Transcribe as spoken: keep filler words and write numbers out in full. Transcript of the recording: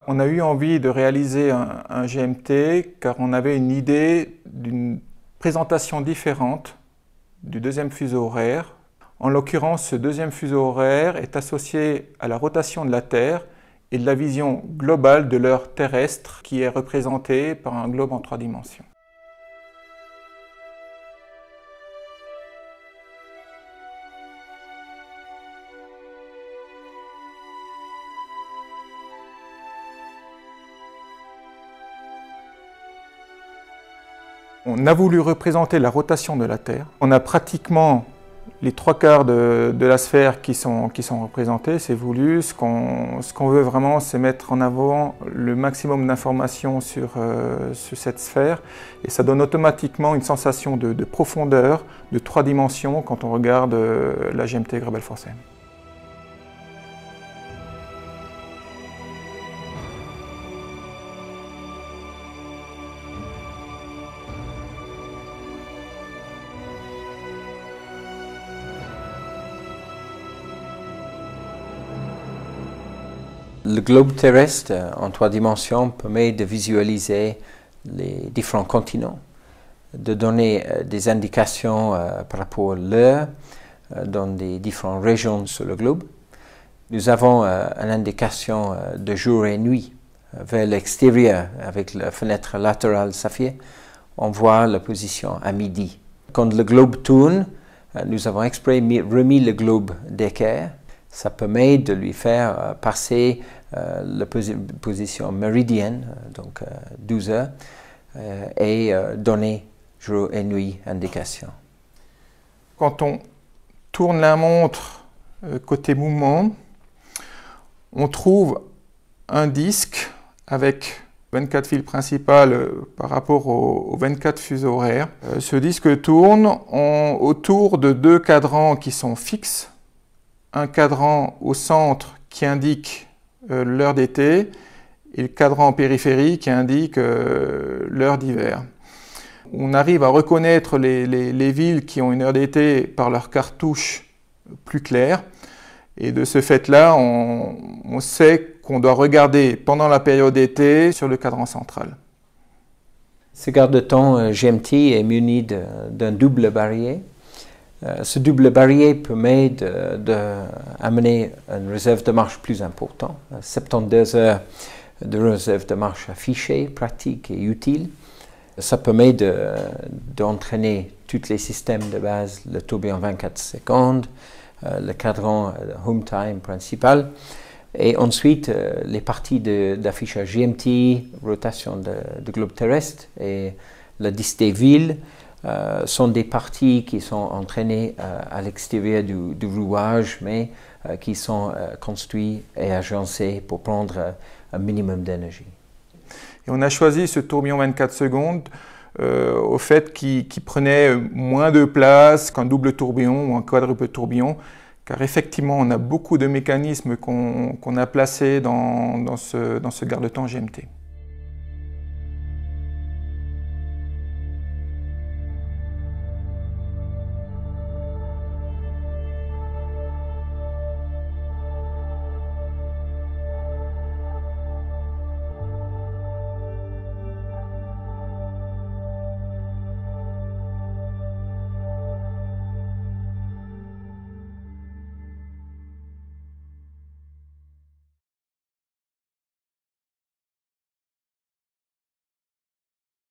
On a eu envie de réaliser un, un G M T car on avait une idée d'une présentation différente du deuxième fuseau horaire. En l'occurrence, ce deuxième fuseau horaire est associé à la rotation de la Terre et de la vision globale de l'heure terrestre qui est représentée par un globe en trois dimensions. On a voulu représenter la rotation de la Terre. On a pratiquement les trois quarts de, de la sphère qui sont, qui sont représentés, c'est voulu. Ce qu'on ce qu'on veut vraiment, c'est mettre en avant le maximum d'informations sur, euh, sur cette sphère. Et ça donne automatiquement une sensation de, de profondeur, de trois dimensions quand on regarde euh, la G M T Grabel-Forcem. Le globe terrestre en trois dimensions permet de visualiser les différents continents, de donner des indications par rapport à l'heure dans les différentes régions sur le globe. Nous avons une indication de jour et nuit vers l'extérieur avec la fenêtre latérale saphir. On voit la position à midi. Quand le globe tourne, nous avons exprès remis le globe d'équerre. Ça permet de lui faire euh, passer euh, la posi position méridienne, euh, donc euh, douze heures, euh, et euh, donner jour et nuit indication. Quand on tourne la montre euh, côté mouvement, on trouve un disque avec vingt-quatre fils principales euh, par rapport aux, aux vingt-quatre fuseaux horaires. Euh, ce disque tourne en, autour de deux cadrans qui sont fixes. Un cadran au centre qui indique euh, l'heure d'été et le cadran en périphérie qui indique euh, l'heure d'hiver. On arrive à reconnaître les, les, les villes qui ont une heure d'été par leur cartouche plus claire et de ce fait-là, on, on sait qu'on doit regarder pendant la période d'été sur le cadran central. Ce garde-temps G M T est muni d'un double barillet. Euh, ce double barillet permet d'amener une réserve de marche plus importante, soixante-douze heures de réserve de marche affichée, pratique et utile. Ça permet d'entraîner de, tous les systèmes de base, le tourbillon vingt-quatre secondes, euh, le cadran home time principal, et ensuite euh, les parties d'affichage G M T, rotation de, de globe terrestre et le disque des villes. Euh, sont des parties qui sont entraînées euh, à l'extérieur du, du rouage, mais euh, qui sont euh, construites et agencées pour prendre euh, un minimum d'énergie. Et on a choisi ce tourbillon vingt-quatre secondes euh, au fait qu'il qu'il prenait moins de place qu'un double tourbillon ou un quadruple tourbillon, car effectivement on a beaucoup de mécanismes qu'on qu'on a placés dans, dans ce, dans ce garde-temps G M T.